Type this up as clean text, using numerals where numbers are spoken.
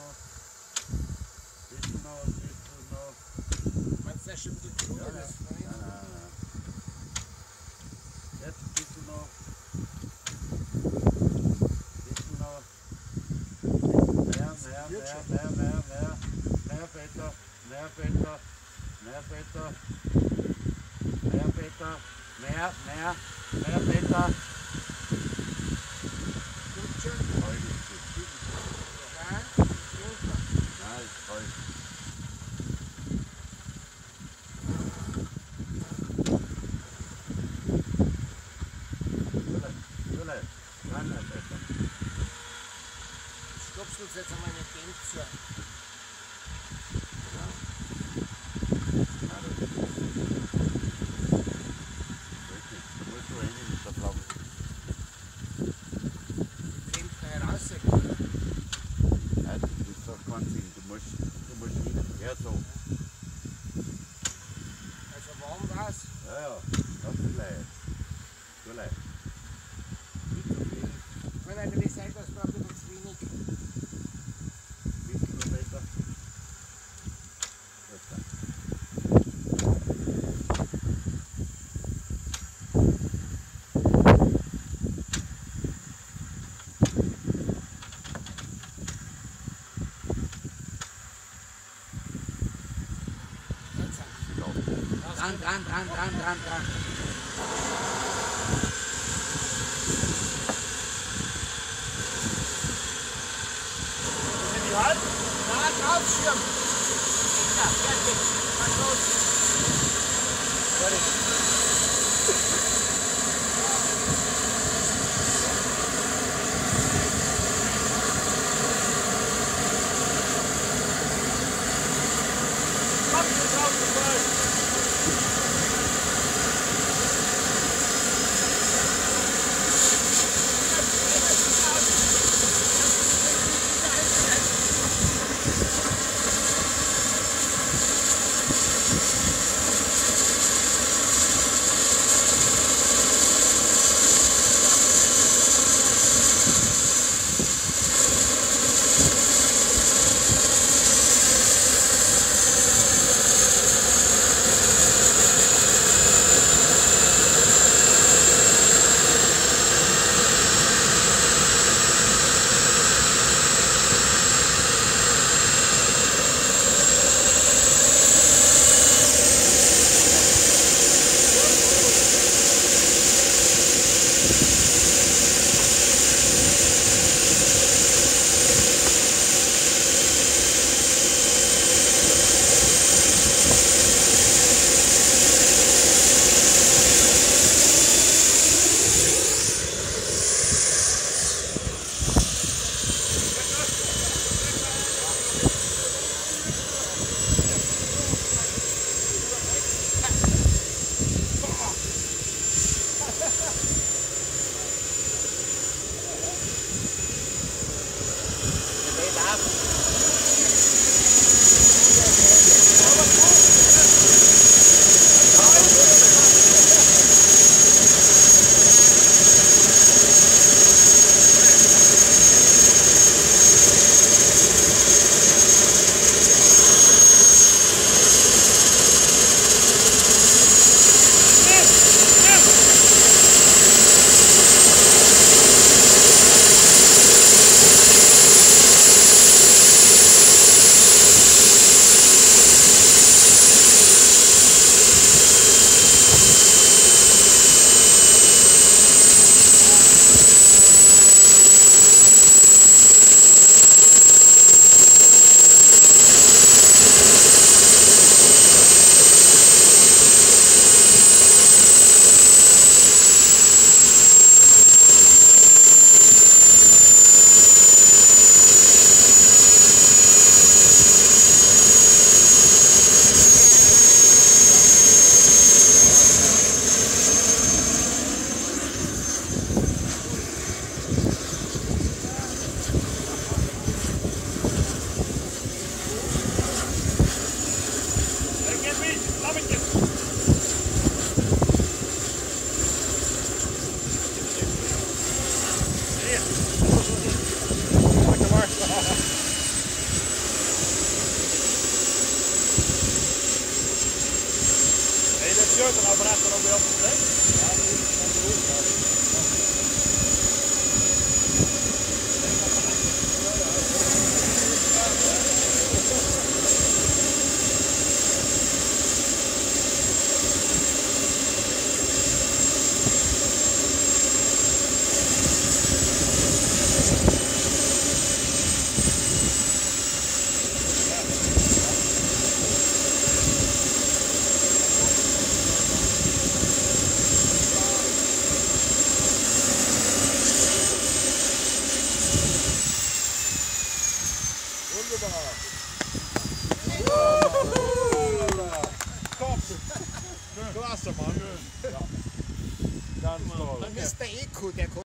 Meinst du, der schon mit dem Ja, ja. Nein. Jetzt ein bisschen noch. Bisschen noch. Mehr Beta. Mehr Beta. Gut schon. Voll gut. Ja, runter. Ja, ist voll. Zule. Nein, besser. Stoppst du uns jetzt einmal nicht dem zu. Da musst du rein mit der Flamme. Fehlt da raus. Nein, das ist doch kein Sinn. Du musst hin. Ja, so. Also warm war's. Ja. Das ist leicht. So leicht. Nicht so viel. Kann natürlich sein, dass wir ein bisschen zu wenig. Bisschen noch besser. Besser. Dran. Halt! Da draufschirm. Ja, fertig. Mach los. Fertig.